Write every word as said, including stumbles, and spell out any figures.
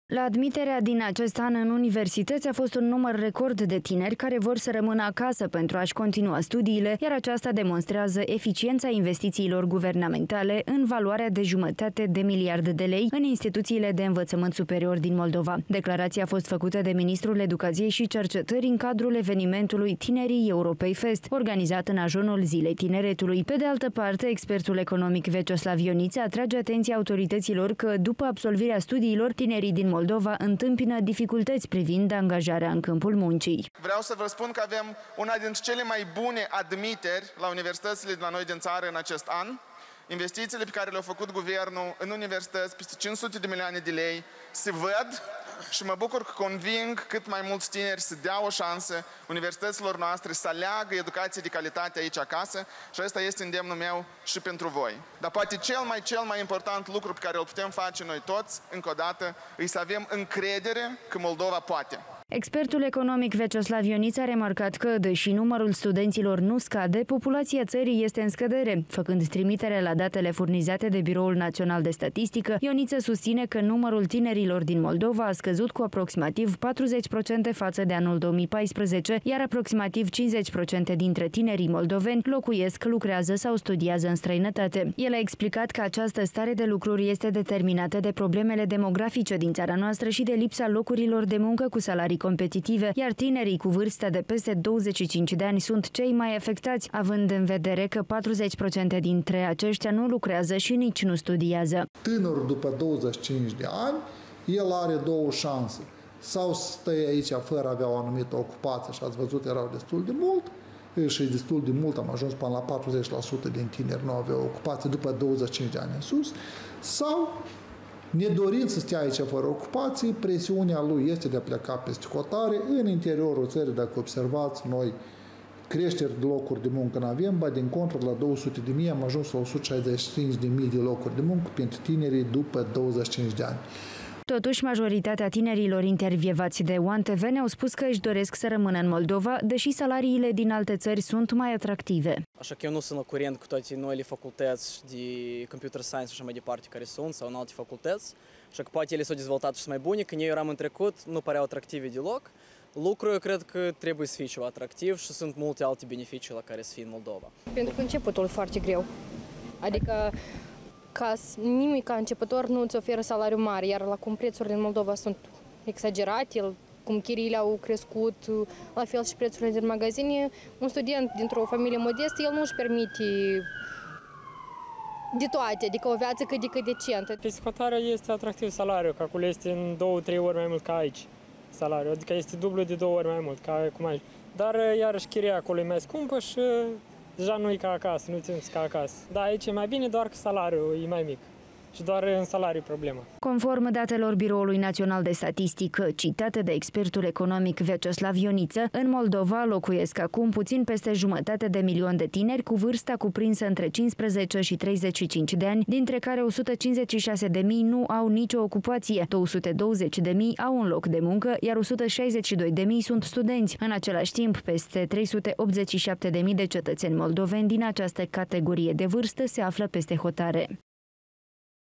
La admiterea din acest an în universități a fost un număr record de tineri care vor să rămână acasă pentru a-și continua studiile, iar aceasta demonstrează eficiența investițiilor guvernamentale în valoarea de jumătate de miliarde de lei în instituțiile de învățământ superior din Moldova. Declarația a fost făcută de Ministrul Educației și Cercetării în cadrul evenimentului Tinerii Europei Fest, organizat în ajunul Zilei Tineretului. Pe de altă parte, expertul economic Vyacheslav Ioniță atrage atenția autorităților că, după absolvirea studiilor, tinerii din Moldova întâmpină dificultăți privind angajarea în câmpul muncii. Vreau să vă spun că avem una dintre cele mai bune admiteri la universitățile de la noi din țară în acest an. Investițiile pe care le-a făcut guvernul în universități, peste cinci sute de milioane de lei, se văd și mă bucur că conving cât mai mulți tineri să dea o șansă universităților noastre să aleagă educație de calitate aici acasă și ăsta este îndemnul meu și pentru voi. Dar poate cel mai, cel mai important lucru pe care îl putem face noi toți, încă o dată, e să avem încredere că Moldova poate. Expertul economic Vyacheslav Ioniță a remarcat că, deși numărul studenților nu scade, populația țării este în scădere. Făcând trimitere la datele furnizate de Biroul Național de Statistică, Ioniță susține că numărul tinerilor din Moldova a scăzut cu aproximativ patruzeci la sută față de anul două mii paisprezece, iar aproximativ cincizeci la sută dintre tinerii moldoveni locuiesc, lucrează sau studiază în străinătate. El a explicat că această stare de lucruri este determinată de problemele demografice din țara noastră și de lipsa locurilor de muncă cu salarii competitive, iar tinerii cu vârsta de peste douăzeci și cinci de ani sunt cei mai afectați, având în vedere că patruzeci la sută dintre aceștia nu lucrează și nici nu studiază. Tânărul după douăzeci și cinci de ani, el are două șanse. Sau să stai aici fără a avea o anumită ocupație, și ați văzut, erau destul de mult, și destul de mult, am ajuns până la patruzeci la sută din tineri nu aveau ocupație după douăzeci și cinci de ani în sus, sau nedorind să stea aici fără ocupație, presiunea lui este de a pleca peste hotare. În interiorul țării, dacă observați, noi creșteri de locuri de muncă nu avem, ba din contră, la două sute de mii am ajuns la o sută șaizeci și cinci de mii de locuri de muncă pentru tinerii după douăzeci și cinci de ani. Totuși, majoritatea tinerilor intervievați de One T V ne-au spus că își doresc să rămână în Moldova, deși salariile din alte țări sunt mai atractive. Așa că eu nu sunt la curent cu toate noile facultăți de computer science și așa mai departe care sunt, sau în alte facultăți, așa că poate ele s-au dezvoltat și sunt mai bune. Când eu eram în trecut, nu păreau atractive deloc. Lucrul, eu cred că trebuie să fie ceva atractiv și sunt multe alte beneficii la care să fie în Moldova. Pentru că începutul e foarte greu. Adică ca nimic ca începător nu îți oferă salariu mare, iar la cum prețurile în Moldova sunt exagerate, cum chiriile au crescut, la fel și prețurile din magazine, un student dintr-o familie modestă, el nu își permite de toate, adică o viață cât de cât decentă. Peste hotare este atractiv salariul, că acolo este în două, trei ori mai mult ca aici salariul, adică este dublu de două ori mai mult ca cum aici. Dar iarăși chiria acolo e mai scumpă și deja nu e ca acasă, nu ținem ca acasă. Da, aici e mai bine, doar că salariul e mai mic. Și doar în salariu problema. Conform datelor Biroului Național de Statistică, citate de expertul economic Vyacheslav Ioniță, în Moldova locuiesc acum puțin peste jumătate de milion de tineri cu vârsta cuprinsă între cincisprezece și treizeci și cinci de ani, dintre care o sută cincizeci și șase de mii nu au nicio ocupație, două sute douăzeci de mii au un loc de muncă, iar o sută șaizeci și doi de mii sunt studenți. În același timp, peste trei sute optzeci și șapte de mii de cetățeni moldoveni din această categorie de vârstă se află peste hotare.